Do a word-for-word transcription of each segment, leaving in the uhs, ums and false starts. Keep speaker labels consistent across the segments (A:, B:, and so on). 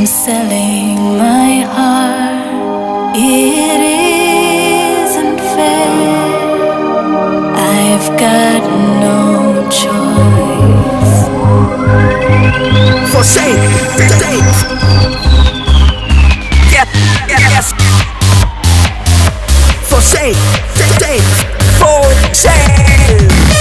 A: selling my heart. It isn't fair. I've got no choice.
B: For sale, yeah, yeah, yes. For sale, for sale.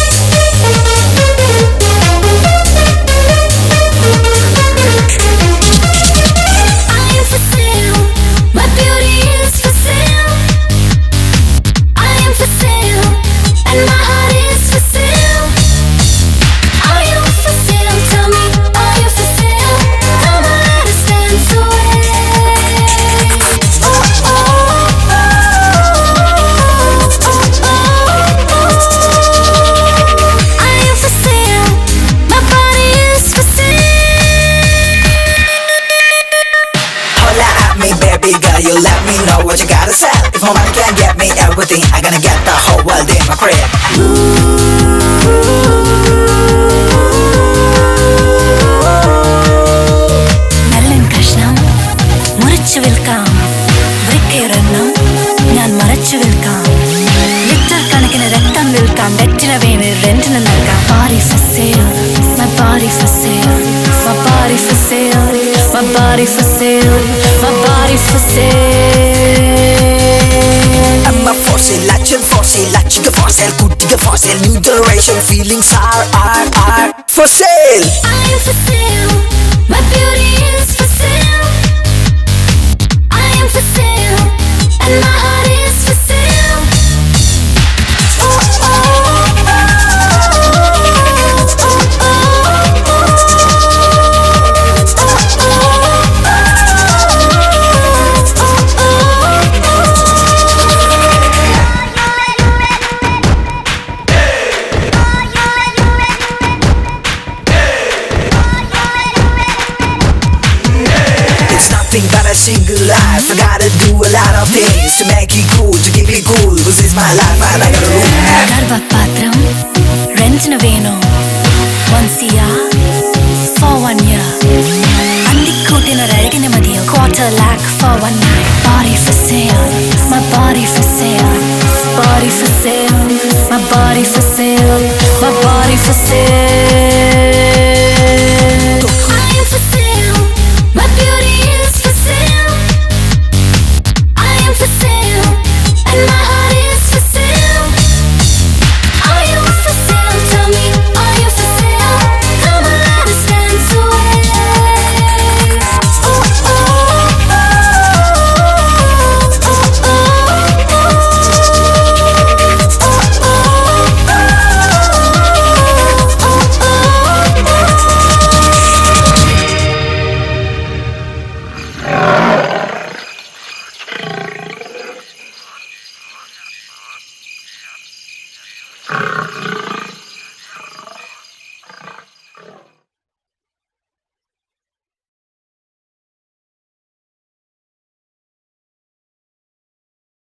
C: You let me know what you gotta sell. If my money can't get me everything, I'm gonna get the whole world in my crib.
A: Nallan Krishnam, murichu vilkam. Vrikkiranam, njan marachu vilkam. Little kanakina rattam vilkam. Vettina venu rentina nalkam. Body for sale, my body for sale, my body for sale, my body for sale, my body for sale.
C: I'm a for sale, latching for sale, latching for sale, good for sale, new generation feelings are, are, are for sale.
A: I am for sale, my beauty is for sale. I am for sale, and my heart is for sale. Oh, oh, oh, oh, oh,
C: but a single life. I gotta do a lot of things to make it cool, to keep it cool, cause it's my life and I gotta rule.
A: Garva patram, rentina veno, once a year, for one year. Andikkutina ralagina madiyam, quarter lakh for one night. Body for sale, my body for sale, body for sale, my body for sale.